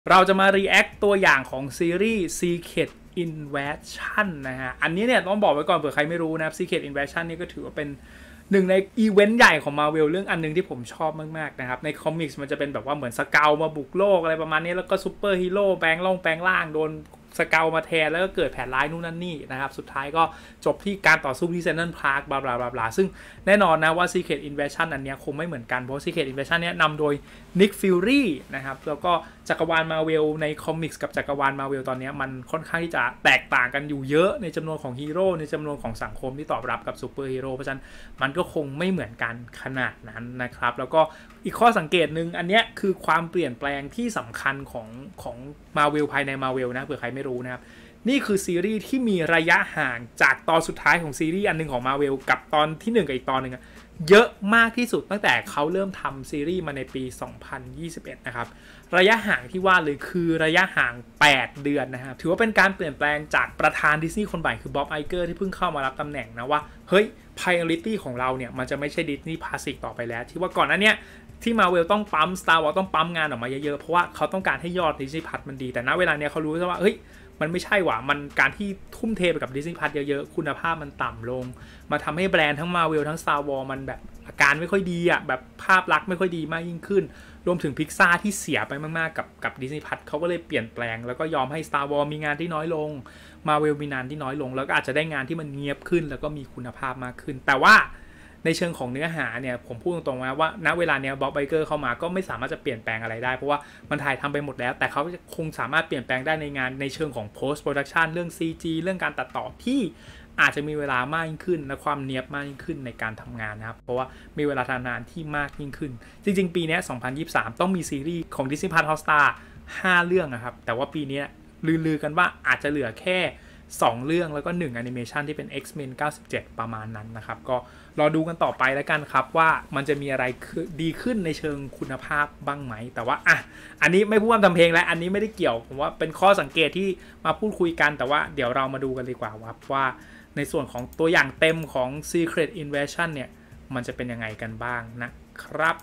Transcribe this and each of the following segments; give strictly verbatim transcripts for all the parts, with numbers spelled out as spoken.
เราจะมา react ตัวอย่างของซีรีส์ Secret Invasion นะฮะอันนี้เนี่ยต้องบอกไว้ก่อนเผื่อใครไม่รู้นะ Secret Invasion นี่ก็ถือว่าเป็นหนึ่งในอีเวนต์ใหญ่ของ Marvel เรื่องอันนึงที่ผมชอบมากๆนะครับในคอมิกส์มันจะเป็นแบบว่าเหมือนสเกลมาบุกโลกอะไรประมาณนี้แล้วก็ซูเปอร์ฮีโร่แปลงล่องแปลงล่างโดนสเกลมาแทนแล้วก็เกิดแผนร้ายนู่นนั่นนี่นะครับสุดท้ายก็จบที่การต่อสู้ที่เซนทรัลพาร์คบลาบลาบลาซึ่งแน่นอนนะว่า Secret Invasion อันนี้คงไม่เหมือนกันเพราะ Secret Invasion เนี้ยนำโดย Nick Fury นะครับแล้วก็จักรวาล Marvel ในคอมิกส์กับจักรวาล Marvel ตอนนี้มันค่อนข้างที่จะแตกต่างกันอยู่เยอะในจำนวนของฮีโร่ในจำนวนของสังคมที่ตอบรับกับซูเปอร์ฮีโร่เพราะฉะนั้นมันก็คงไม่เหมือนกันขนาดนั้นนะครับแล้วก็อีกข้อสังเกตหนึ่งอันนี้คือความเปลี่ยนแปลงที่สำคัญของของ Marvel ภายใน Marvel นะเผื่อใครไม่รู้นะครับนี่คือซีรีส์ที่มีระยะห่างจากตอนสุดท้ายของซีรีส์อันนึงของ Marvel กับตอนที่หนึ่งกับอีกตอนนึงเยอะมากที่สุดตั้งแต่เขาเริ่มทำซีรีส์มาในปีสองพันยี่สิบเอ็ดนะครับระยะห่างที่ว่าเลยคือระยะห่างแปดเดือนนะครับถือว่าเป็นการเปลี่ยนแปลงจากประธานดิสนีย์คนใหม่คือบ๊อบไอเกอร์ที่เพิ่งเข้ามารับตำแหน่งนะว่าเฮ้ย priority ของเราเนี่ยมันจะไม่ใช่ดิสนีย์พาสต่อไปแล้วที่ว่าก่อนหน้านี้ที่ Marvel ต้องปั๊ม Star Wars ต้องปั๊มงานออกมาเยอะๆเพราะว่าเขาต้องการให้ยอด Disney Plus มันดีแต่ณเวลาเนี้ยเขารู้ว่าเฮ้ยมันไม่ใช่หว่ามันการที่ทุ่มเทไปกับ Disney Plus เยอะๆคุณภาพมันต่ำลงมาทำให้แบรนด์ทั้ง Marvel ทั้ง Star Wars มันแบบอาการไม่ค่อยดีอ่ะแบบภาพลักษณ์ไม่ค่อยดีมากยิ่งขึ้นรวมถึง Pixar ที่เสียไปมากๆกับกับ Disney Plus เขาก็เลยเปลี่ยนแปลงแล้วก็ยอมให้ Star Wars มีงานที่น้อยลง Marvel มีงานที่น้อยลงแล้วก็อาจจะได้งานที่มันเงียบขึ้นแล้วก็มีคุณภาพมากขึ้นแต่ว่าในเชิงของเนื้อหาเนี่ยผมพูดตรงๆนะว่าณเวลาเนี้ยบ๊อบไบเกอร์เข้ามาก็ไม่สามารถจะเปลี่ยนแปลงอะไรได้เพราะว่ามันถ่ายทำไปหมดแล้วแต่เขาคงสามารถเปลี่ยนแปลงได้ในงานในเชิงของ post production เรื่อง ซี จี เรื่องการตัดต่อที่อาจจะมีเวลามากยิ่งขึ้นและความเนียบมากยิ่งขึ้นในการทำงานนะครับเพราะว่ามีเวลาทำงานที่มากยิ่งขึ้นจริงๆปีนี้สองพันยี่สิบสามต้องมีซีรีส์ของ Disney Plus Hotstar ห้าเรื่องนะครับแต่ว่าปีนี้ลือๆกันว่าอาจจะเหลือแค่สองเรื่องแล้วก็หนึ่งแอนิเมชันที่เป็น X-Men เก้าสิบเจ็ดประมาณนั้นนะครับก็รอดูกันต่อไปแล้วกันครับว่ามันจะมีอะไรดีขึ้นในเชิงคุณภาพบ้างไหมแต่ว่าอ่ะอันนี้ไม่พูดว่าทำเพลงแล้วอันนี้ไม่ได้เกี่ยวผมว่าเป็นข้อสังเกตที่มาพูดคุยกันแต่ว่าเดี๋ยวเรามาดูกันดีกว่าว่าในส่วนของตัวอย่างเต็มของ Secret Invasion เนี่ยมันจะเป็นยังไงกันบ้างนะครับ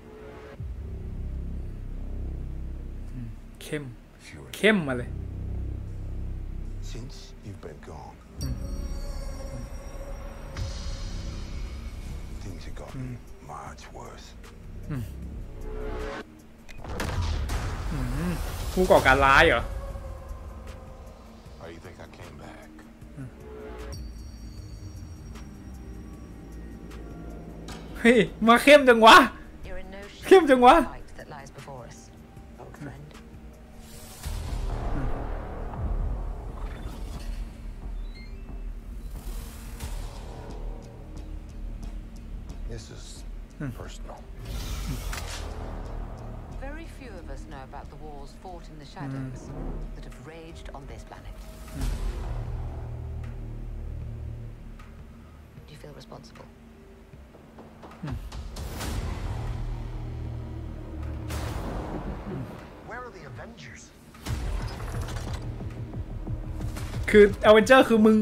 เข้มเข้มมาเลย Since you've been gone, things have gotten much worse. ผู้ก่อการร้ายเหรอ How do you think I came back? เฮ้ยมาเข้มจังวะเข้มจังวะ This is personal. Very few of us know about the wars fought in the shadows that have raged on this planet. Do you feel responsible? Where are the Avengers? คือ Avenger คือมึง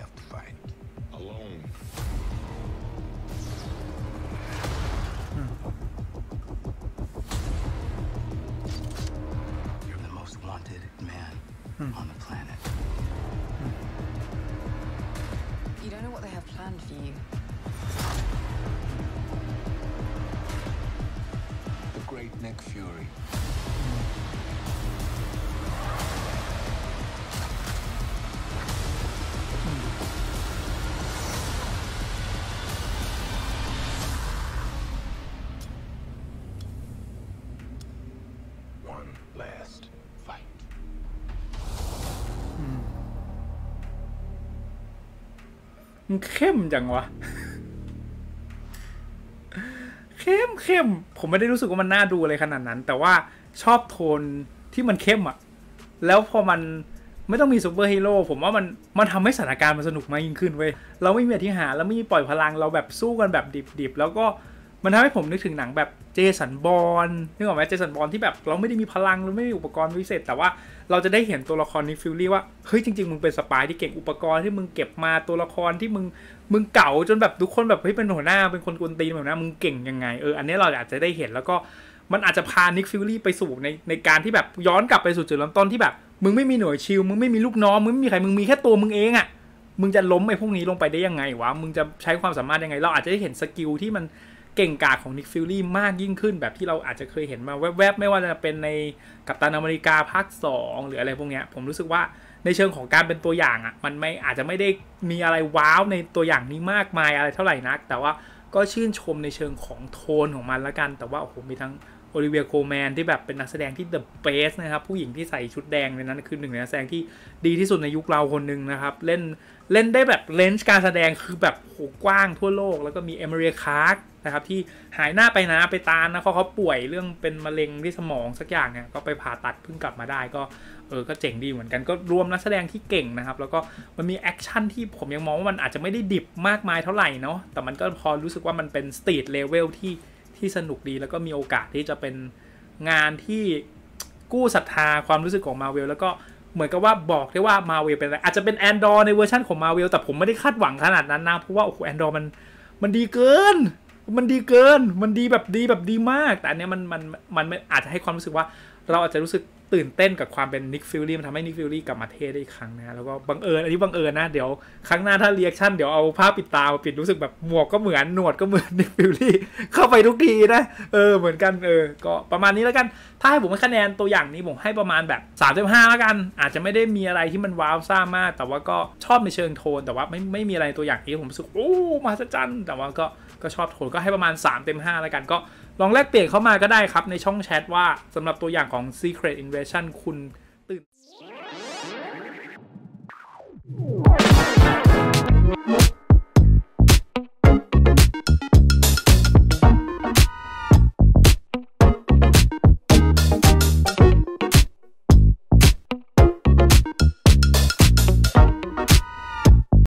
On the planet. You don't know what they have planned for you. The great Nick Fury. One last fight. มันเข้มจังวะเข้มเข้มผมไม่ได้รู้สึกว่ามันน่าดูอะไรขนาดนั้นแต่ว่าชอบโทนที่มันเข้มอ่ะแล้วพอมันไม่ต้องมีซูเปอร์ฮีโร่ผมว่ามันมันทำให้สถานการณ์มันสนุกมากยิ่งขึ้นเว้ยเราไม่มีอธิหารแล้วไม่มีปล่อยพลังเราแบบสู้กันแบบดิบๆแล้วก็มันทำให้ผมนึกถึงหนังแบบเจสันบอร์นนึกออกไหมเจสันบอร์นที่แบบเราไม่ได้มีพลังเราไม่มีอุปกรณ์พิเศษแต่ว่าเราจะได้เห็นตัวละครนิกฟิลลี่ว่าเฮ้ยจริงๆมึงเป็นสปายที่เก่งอุปกรณ์ที่มึงเก็บมาตัวละครที่มึงมึงเก่าจนแบบทุกคนแบบเฮ้ยเป็นหัวหน้าเป็นคนกวนตีนแบบนั้นมึงเก่งยังไงเอออันนี้เราอาจจะได้เห็นแล้วก็มันอาจจะพานิกฟิลลี่ไปสู่ในในการที่แบบย้อนกลับไปสู่จุดเริ่มต้นที่แบบมึงไม่มีหน่วยชิลมึงไม่มีลูกน้องมึงไม่มีใครมึงมีแค่ตัวมึงเองอ่ะมึงจะล้มไอ้พวกนี้ลงไปได้ยังไงวะมึงจะใช้ความสามารถยังไงเราอาจจะได้เห็นสกิลที่มันเก่งกาจของนิกฟิลลี่มากยิ่งขึ้นแบบที่เราอาจจะเคยเห็นมาแวบๆไม่ว่าจะเป็นในกัปตันอเมริกาภาคสองหรืออะไรพวกเนี้ยผมรู้สึกว่าในเชิงของการเป็นตัวอย่างอ่ะมันไม่อาจจะไม่ได้มีอะไรว้าวในตัวอย่างนี้มากมายอะไรเท่าไหร่นักแต่ว่าก็ชื่นชมในเชิงของโทนของมันละกันแต่ว่าโอ้โหมีทั้งโอลิเวียโคแมนที่แบบเป็นนักแสดงที่ the best นะครับผู้หญิงที่ใส่ชุดแดงในนั้นคือหนึ่งในนักแสดงที่ดีที่สุดในยุคเราคนหนึ่งนะครับเล่นเล่นได้แบบเลนส์การแสดงคือแบบโหกว้างทั่วโลกแล้วก็มีเอมิเลีย คลาร์กนะครับที่หายหน้าไปนะไปตานะเขาเขาป่วยเรื่องเป็นมะเร็งที่สมองสักอย่างเนี่ยก็ไปผ่าตัดเพิ่งกลับมาได้ก็เออก็เจ๋งดีเหมือนกันก็รวมนักแสดงที่เก่งนะครับแล้วก็มันมีแอคชั่นที่ผมยังมองว่ามันอาจจะไม่ได้ดิบมากมายเท่าไหร่เนาะแต่มันก็พอรู้สึกว่ามันเป็นสตรีทเลเวลที่ที่สนุกดีแล้วก็มีโอกาสที่จะเป็นงานที่กู้ศรัทธาความรู้สึกของ Marvel แล้วก็เหมือนกับว่าบอกได้ว่า Marvel เป็นอะไรอาจจะเป็นแอนดอร์ในเวอร์ชันของ Marvel แต่ผมไม่ได้คาดหวังขนาดนั้นนะเพราะว่าโอ้โหแอนดอร์มันมันดีเกินมันดีเกินมันดีแบบดีแบบดีมากแต่อันเนี้ยมันมันมันอาจจะให้ความรู้สึกว่าเราอาจจะรู้สึกตื่นเต้นกับความเป็นนิกฟิลลี่มันทำให้นิกฟิลลี่กลับมาเท่ได้อีกครั้งนะแล้วก็บังเอิญอันนี้บังเอิญนะเดี๋ยวครั้งหน้าถ้าเรีแอคชั่นเดี๋ยวเอาผ้าปิดตาปิดรู้สึกแบบหมวกก็เหมือนหนวดก็เหมือนนิกฟิลลี่เข้าไปทุกทีนะเออเหมือนกันเออก็ประมาณนี้แล้วกันถ้าให้ผมให้คะแนนตัวอย่างนี้ผมให้ประมาณแบบสามจุดห้าแล้วกันอาจจะไม่ได้มีอะไรที่มันว้าวซ่ามากแต่ว่าก็ชอบในเชิงโทนแต่ว่าไม่ไม่มีอะไรตัวอย่างที่ผมรู้สึกโอ้มหัศจรรย์แต่ว่าก็ก็ชอบโทนก็ให้ประมาณสามเต็มห้าแล้วกันก็ลองแลกเปลี่ยนเข้ามาก็ได้ครับในช่องแชทว่าสำหรับตัวอย่างของ Secret Invasion คุณตื่น